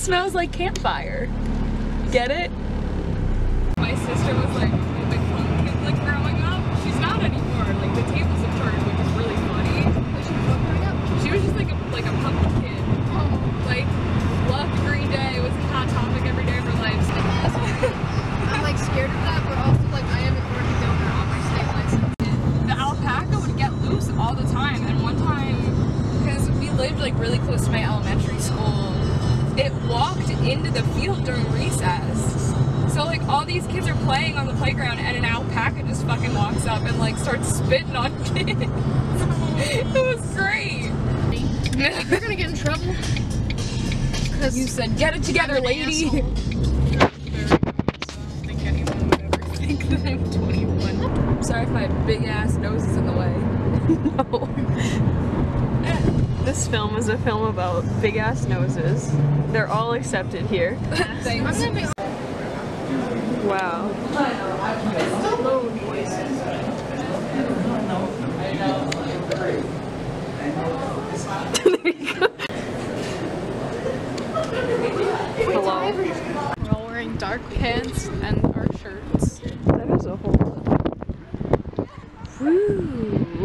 Smells like campfire. Get it? My sister was like a big fun kid like growing up. She's not anymore. Like the tables have turned, which is really funny. Was she fun growing up? She was just like a puppy kid. Oh. Like loved Green Day, was a hot topic every day of her life. I'm like scared of that, but also like I am an organ donor on my state license. The alpaca would get loose all the time, and one time, because we lived like really close to my elementary school, it walked into the field during recess. So like all these kids are playing on the playground and an alpaca just fucking walks up and like starts spitting on kids. It was great. You're gonna get in trouble. Cause You said, get it together, lady. asshole. I don't think anyone would ever think that I'm 21. I'm sorry if my big ass nose is in the way. No. This film is a film about big ass noses. They're all accepted here. Thanks. Wow. Hello. We're all wearing dark pants and our shirts. That is a whole. Woo.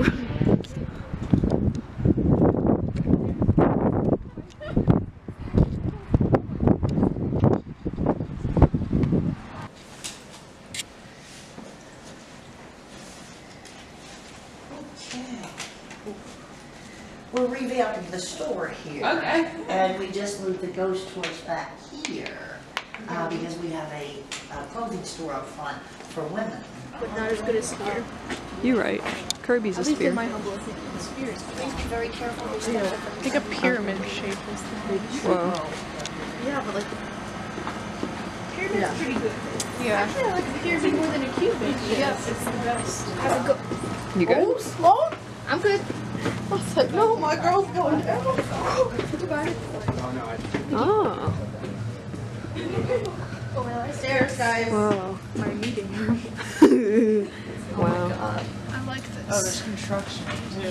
We're revamping the store here. Okay. And we just moved the ghost tours back here because we have a clothing store up front for women. But not as good as Spear. You're right. Kirby's a At least in spear. my humble opinion, Spear is Please be very careful. There's yeah. stuff I think a pyramid shape is the big. Whoa. Yeah, but like the pyramid's pretty good. Yeah. Actually, I like the pyramid more than a cubit. Yes, it's the best. Have a go. You good? Oh, slow. I'm good. I was like, no, my girl's going down. Goodbye. Oh. Oh, well, Stairs, guys. Whoa. my meeting room. Wow. I like this. Oh, there's construction too.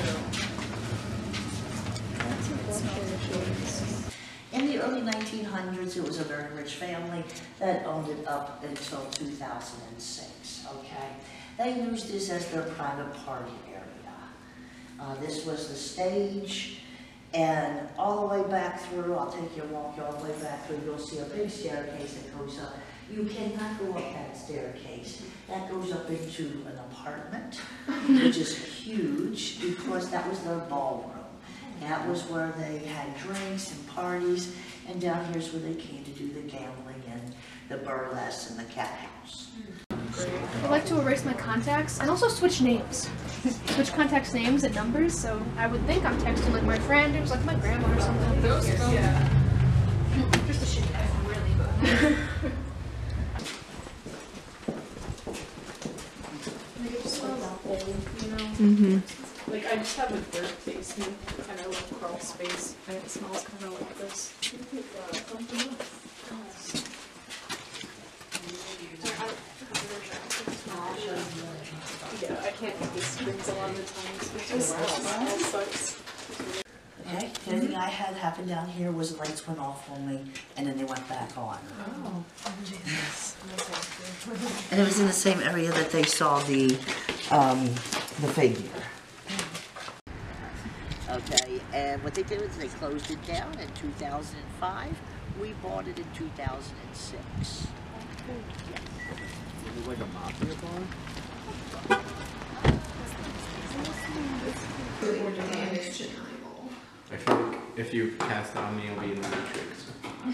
In the early 1900s, it was a very rich family that owned it up until 2006, okay? They used this as their private party area. This was the stage, and all the way back through, I'll take you and walk you all the way back through, you'll see a big staircase that goes up. You cannot go up that staircase. That goes up into an apartment, which is huge, because that was their ballroom. That was where they had drinks and parties, and down here's where they came to do the gambling and the burlesque and the cat house. I like to erase my contacts and also switch names. Switch contacts names and numbers, so I would think I'm texting like my friend or like my grandma or something. Yeah. Just a shit iPhone, really, but. Like it just smells old, you know? Mm-hmm. Like I just have a dirt basement and I love crawl space and it smells kind of like this. Yeah, I can't get these springs a lot of the times. It just sucks. Okay, the only thing I had happen down here was the lights went off on me, and then they went back on. Oh. And it was in the same area that they saw the figure. Okay, and what they did was they closed it down in 2005. We bought it in 2006. Yeah. Is it like a mafia bar? I feel like if you cast on me, you'll be in the Matrix.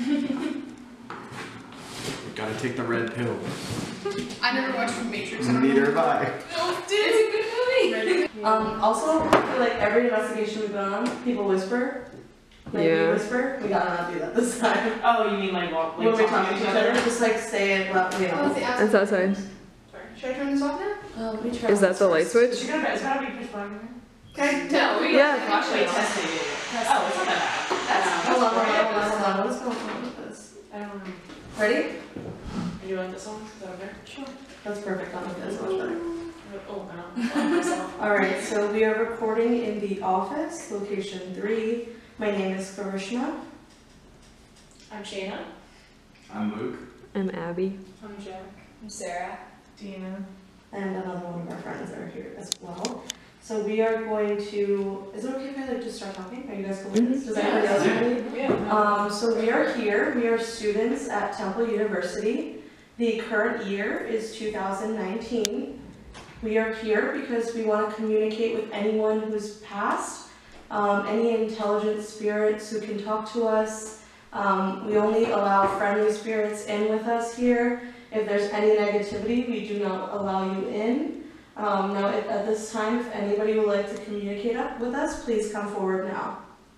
You gotta take the red pill. I never watched The Matrix. Neither have I. Oh, dude, it's a good movie. Also, I feel like every investigation we've been on, people whisper. Like Yeah. we whisper. We gotta not do that this time. Oh, you mean like walk, When we're talking to each other, just like say it loud, you know. It's outside. Sorry. Should I turn this off now? Let me try Is that the light It's switch? gotta be pitch black. Okay. No, we Yeah. actually tested it. Oh, it's not that bad. Hold on. What's going on with this? I don't know. Ready? Are you like this one? Is that okay? Sure. That's perfect. Not like this. Much better. Oh, I don't myself. Alright, so we are recording in the office, location 3. My name is Karishma. I'm Shayna. I'm Luke. I'm Abby. I'm Jack. I'm Sarah. Dina. And another one of our friends are here as well. So we are going to, is it okay if I like just start talking? Are you guys cool with this? Does anybody else have any? Yeah. So we are here, we are students at Temple University. The current year is 2019. We are here because we want to communicate with anyone who's passed, any intelligent spirits who can talk to us. We only allow friendly spirits in with us here. If there's any negativity, we do not allow you in. Now, at this time, if anybody would like to communicate with us, please come forward now.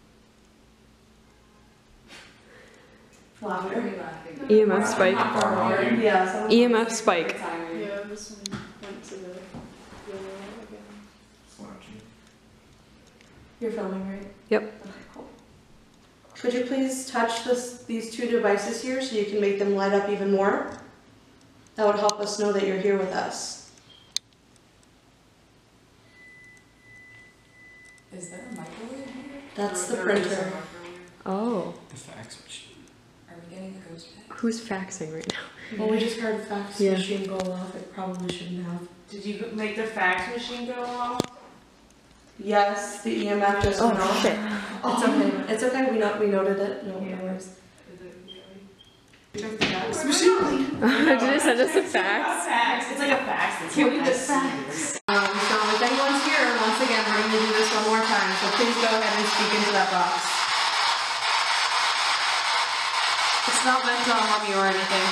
Laughter. EMF spike. Yeah. someone- EMF spike. Yeah, this one went to the yellow again. Slouching. You're filming, right? Yep. Okay, cool. Could you please touch these two devices here so you can make them light up even more? That would help us know that you're here with us. Is there a microwave here? That's the printer. Oh. The fax machine. Are we getting a ghost pet? Who's faxing right now? Well, we just heard the fax Yeah. machine go off. It probably shouldn't have. Did you make the fax machine go off? Yes, the EMF just went off. shit. It's okay. It's okay. We noted it. No Yeah. worries. Is it really? Check the fax machine. Did they send us a fax? Fax. It's like a fax. That's Can we just fax? So if anyone's here, once again, we're going to do this one more time. So please go ahead and speak into that box. It's not meant to harm you or anything.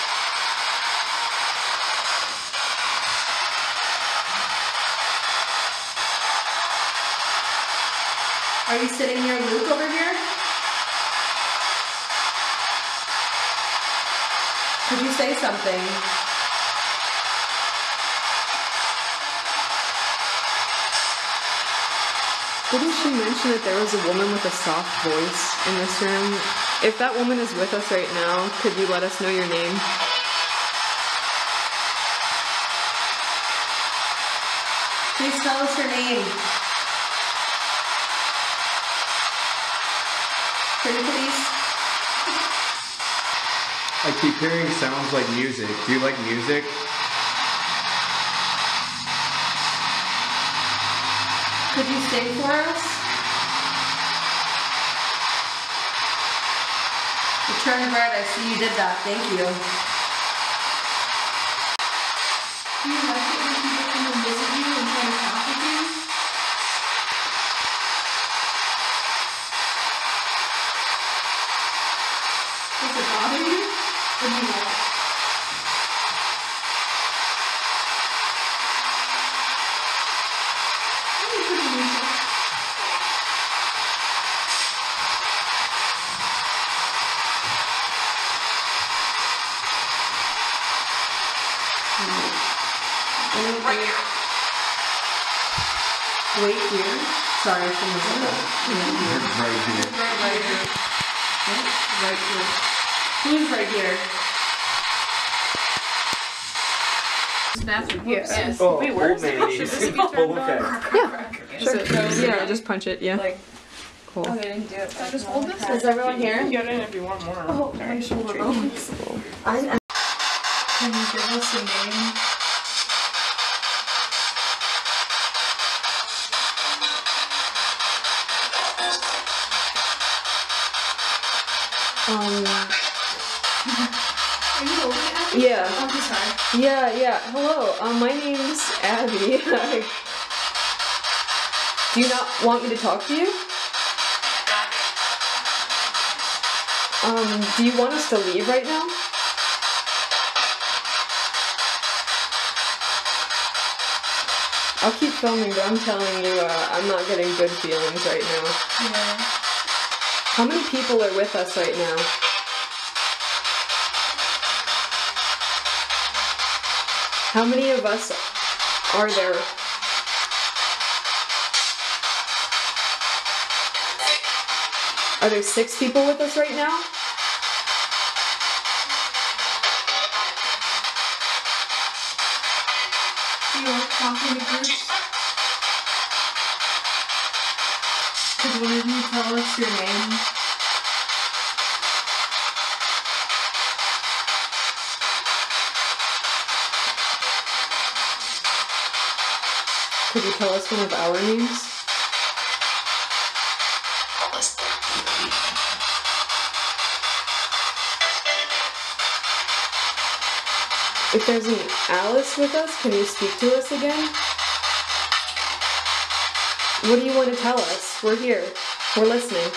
Are you sitting near Luke over here? Could you say something? Didn't she mention that there was a woman with a soft voice in this room? If that woman is with us right now, could you let us know your name? Please tell us your name. Pretty please. I keep hearing sounds like music. Do you like music? Could you sing for us? You turned red. I see you did that. Thank you. Do you like it when people come and visit you and try to talk with you? Does it bother you? Or do you like it? Maybe pretty neutral. Right here. Wait here. Sorry, I shouldn't have said that. Right here. Right here. Right here. Who's right here? Bathroom. Yes. Oh, Wait, where is old it? man Should needs- this be Full effect. Yeah, just punch it, yeah. Like, Cool. oh, they didn't do it. So just hold this? Is everyone here? Get in if you want more. Oh, my shoulder broke. I'm Can you give us a name? Are you holding it, Abby? Yeah. Oh, I'm sorry. Yeah. Hello. My name's Abby. Do you not want me to talk to you? Do you want us to leave right now? I'll keep filming, but I'm telling you, I'm not getting good feelings right now. Yeah. How many people are with us right now? How many of us are there? Are there 6 people with us right now? Do you like talking to groups? Could one of you tell us your name? Could you tell us one of our names? If there's an Alice with us, can you speak to us again? What do you want to tell us? We're here. We're listening.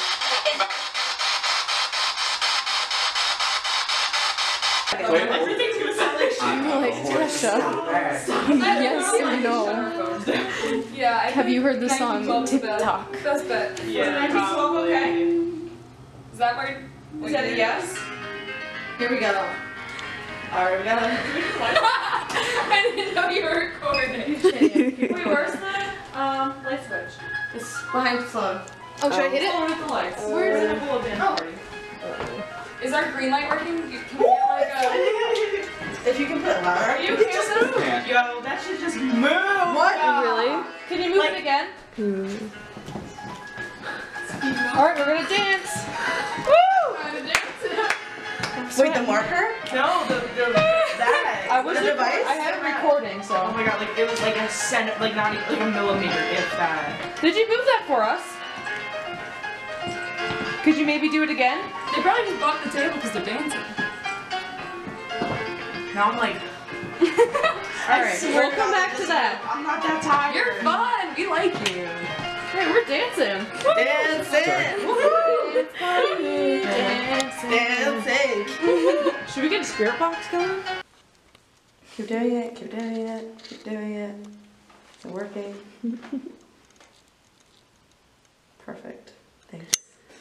Everything's gonna sound like shit. I'm like, Tasha. Yes or no? Yeah. Have you heard the song TikTok? That's bad. Yeah, probably. Okay. Is that where? Is that a yes? Here we go. Alright, we gotta. I didn't know you were recording. Wait, where's the light switch? It's behind Sloan. Oh, should I hit it? Sloan with the lights. Where is We're in it? a bullet bin party. Is our green light working? Can we get like a? If you can put it louder. Are you okay with that? Yo, that should just move. What? Really? Can you move it again? Alright, we're gonna dance. Wait, the marker? No, that. I was the device? I had it recording, so. Oh my god, like it was like a cent, like not even like a millimeter, if that. Did you move that for us? Could you maybe do it again? They probably just bumped the table because they're dancing. Now I'm like. Alright, we'll come back to that. I'm not that tired. You're fun. We like you. Hey, we're dancing. Dancing. Should we get a spirit box going? Keep doing it, keep doing it, keep doing it. It's working. Perfect. Thanks.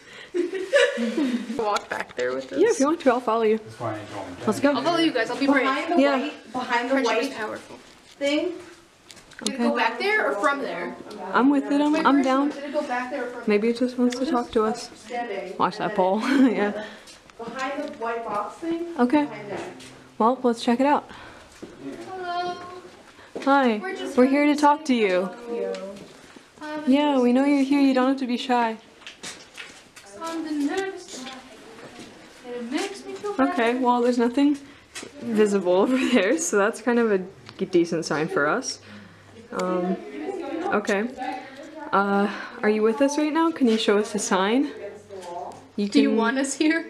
Walk back there with us. Yeah, if you want to, I'll follow you. Let's go. I'll follow you guys. I'll be brave. Behind the Friendship is white powerful. thing. Did it go back there or from there? I'm with it. I'm down. Did it go back there or from Maybe it just wants to talk to us. Standing. Watch that pole. Yeah. Behind the white box thing. Okay. Behind that. Well, let's check it out. Hello. Hi. We're here to talk to you. Yeah, we know you're here. You don't have to be shy. On the nervous side, and it makes me feel bad. Okay, well, there's nothing visible over there, so that's kind of a decent sign for us. Okay. Are you with us right now? Can you show us a sign? Do you want us here?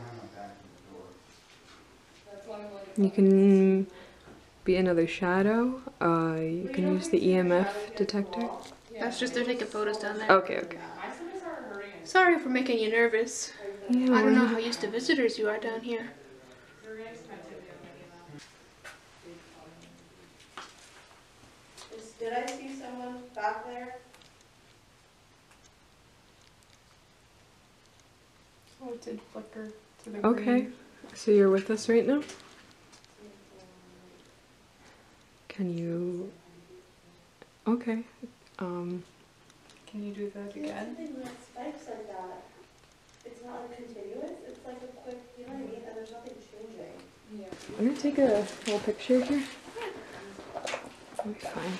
You can be another shadow. You can use the EMF detector. That's just they're taking photos down there. Okay, okay. Sorry for making you nervous. Yeah, I don't know how used to visitors you are down here. Did I see someone back there? Oh, it did flicker to the Okay, green. so you're with us right now? Can you... Okay. Can you do that again? Something that spikes like that. It's not like continuous, it's like a quick, you know what I mean? And there's nothing changing. Yeah. I'm gonna take a little picture here. It'll be fine.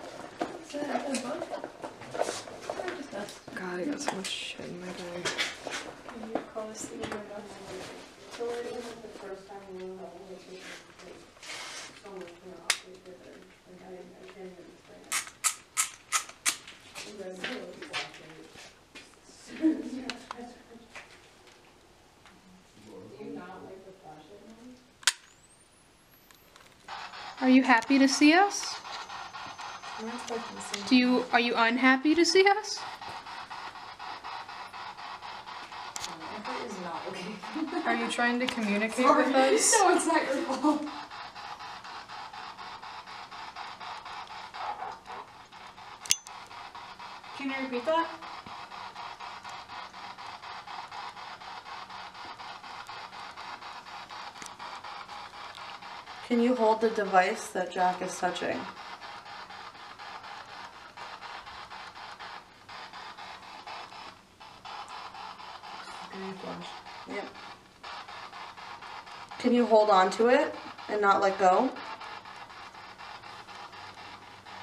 God, I got so much shit in my bag. Can you call this thing in enough? So it wasn't the first time we were all like, so much more awkward with her. Like, I can't even explain it. Are you happy to see us? Are you unhappy to see us? Are you trying to communicate with us? No, it's not your fault. Can you repeat that? Can you hold the device that Jack is touching? Yep. Can you hold on to it and not let go?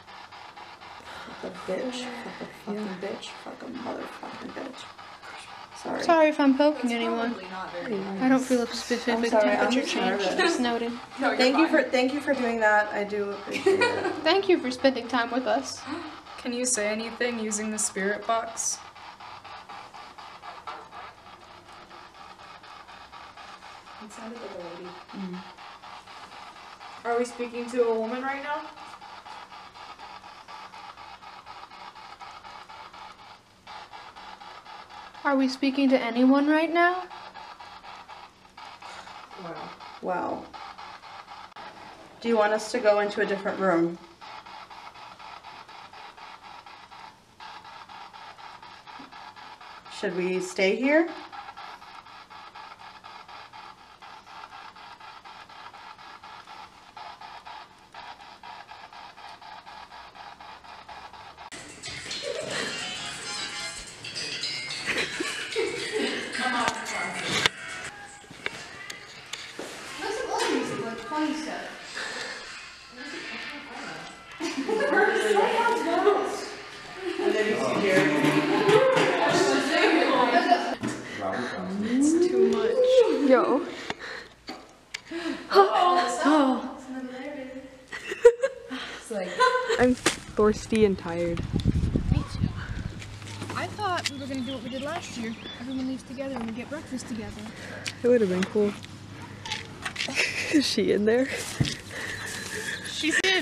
Fuck a bitch. Fuck a fucking bitch. Fuck a motherfucking bitch. Sorry. Sorry if I'm poking anyone. Probably not very nice. I don't feel a specific sorry, I'm temperature just change. nervous. Just noted. No, you're Thank you for doing that. I do appreciate it. Thank you for spending time with us. Can you say anything using the spirit box? It sounded like a lady. Are we speaking to a woman right now? Are we speaking to anyone right now? Wow. Wow. Do you want us to go into a different room? Should we stay here? There's some other music, like funny stuff. It's too much. Yo. It's like, I'm thirsty and tired. Me too. I thought we were gonna do what we did last year. Everyone leaves together and we get breakfast together. It would have been cool. Is she in there? She's in.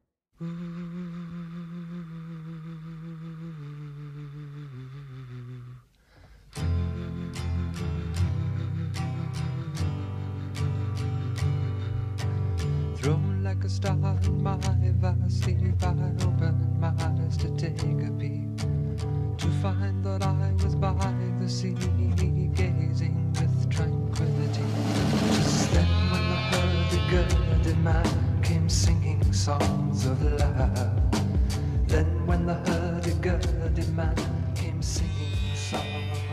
Thrown like a star in my vast sleep, I opened my eyes to take a peek, to find that I was by the sea, gazing with tranquility. Just then when the hurdy-gurdy man came singing songs of love, then when the hurdy-gurdy man came singing songs